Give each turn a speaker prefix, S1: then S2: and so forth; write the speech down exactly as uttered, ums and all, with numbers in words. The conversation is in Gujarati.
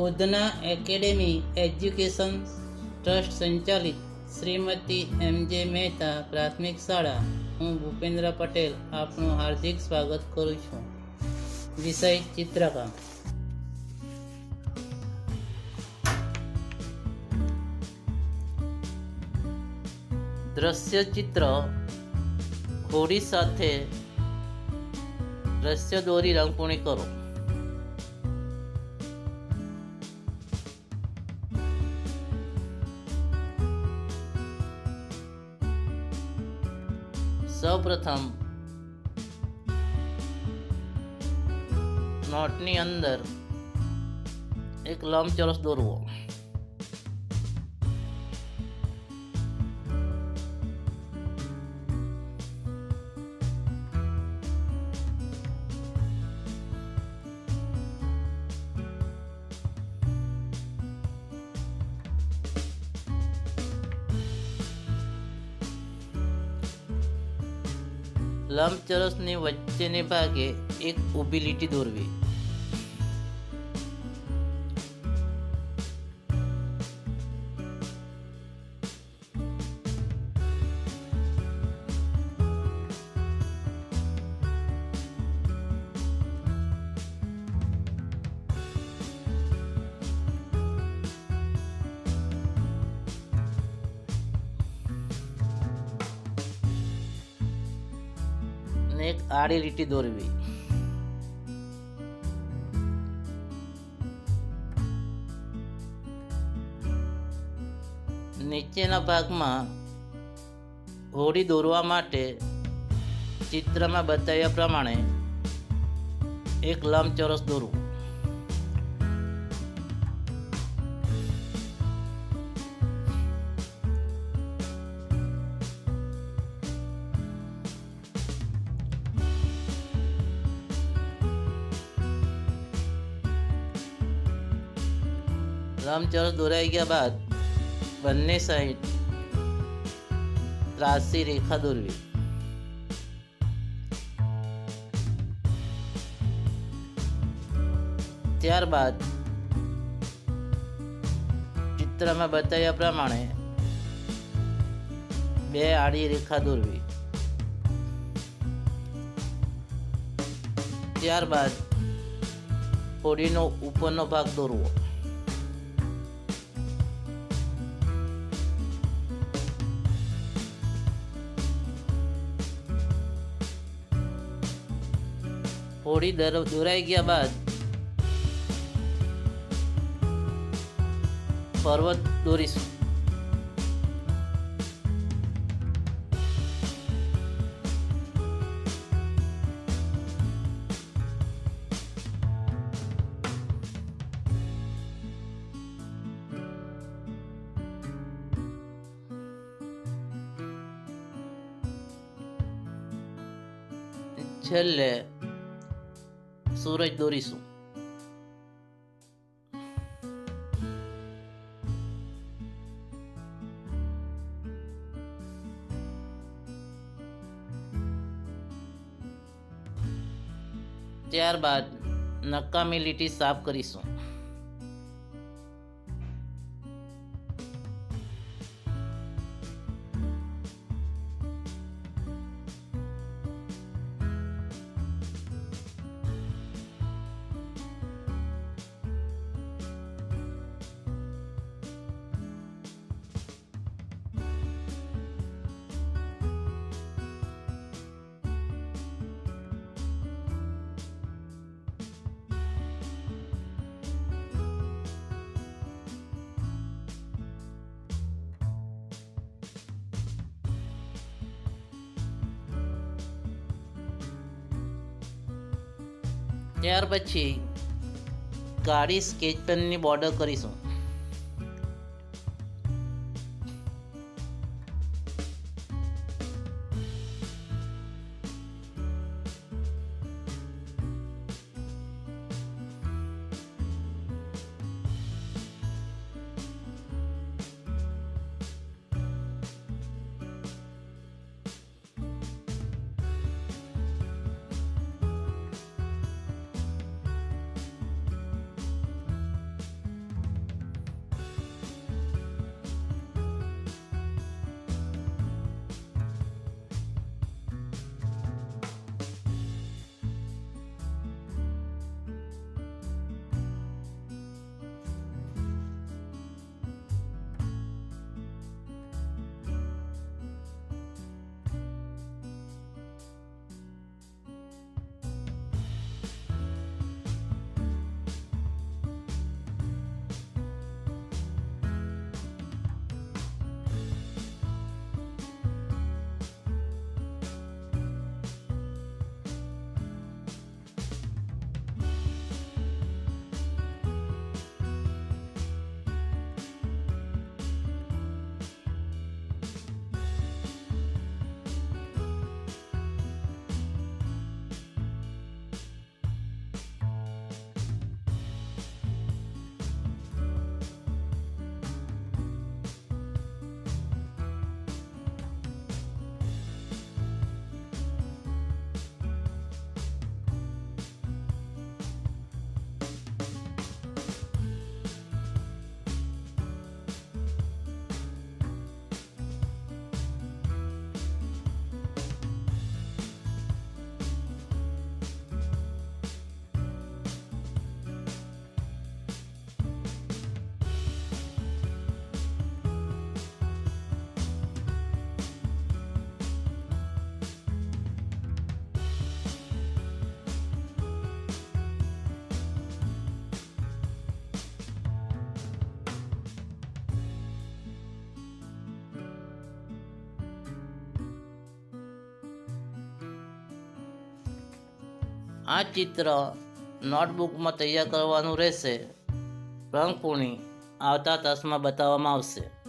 S1: ઉધના એકેડેમી એજ્યુકેશન ટ્રસ્ટ સંચાલિત શ્રીમતી એમ જે મહેતા પ્રાથમિક શાળા, હું ભૂપેન્દ્ર પટેલ આપનું હાર્દિક સ્વાગત કરું છું. વિષય ચિત્રકામ. દ્રશ્ય ચિત્ર હોડી સાથે દ્રશ્ય દોરી રંગપૂર્ણી કરો. સૌપ્રથમ નોટની અંદર એક લંબચોરસ દોરવો. લંબચોરસની વચ્ચેને ભાગે એક ઊભી લીટી દોરવી. એક આડી લીટી દોરવી. નીચેના ભાગમાં હોડી દોરવા માટે ચિત્રમાં બતાવ્યા પ્રમાણે એક લંબચોરસ દોરવું. લંબચોરસ દોરાઈ ગયા બાદ બંને સાઈડ ત્રાસી રેખા દોરવી. ત્યારબાદ ચિત્રમાં બતાવ્યા પ્રમાણે બે આડી રેખા દોરવી. ત્યારબાદ હોડીનો ઉપરનો ભાગ દોરવો. હોડી દોરાઈ ગયા બાદ પર્વત દોરીશું. છેલ્લે સૂરજ દોરીશું. ત્યારબાદ નકામી લીટી સાફ કરીશું. ત્યાર પછી કાળી સ્કેચ પેનની બોર્ડર કરીશું. આ ચિત્ર નોટબુકમાં તૈયાર કરવાનું રહેશે. રંગપૂર્ણિ આવતા તાસમાં બતાવવામાં આવશે.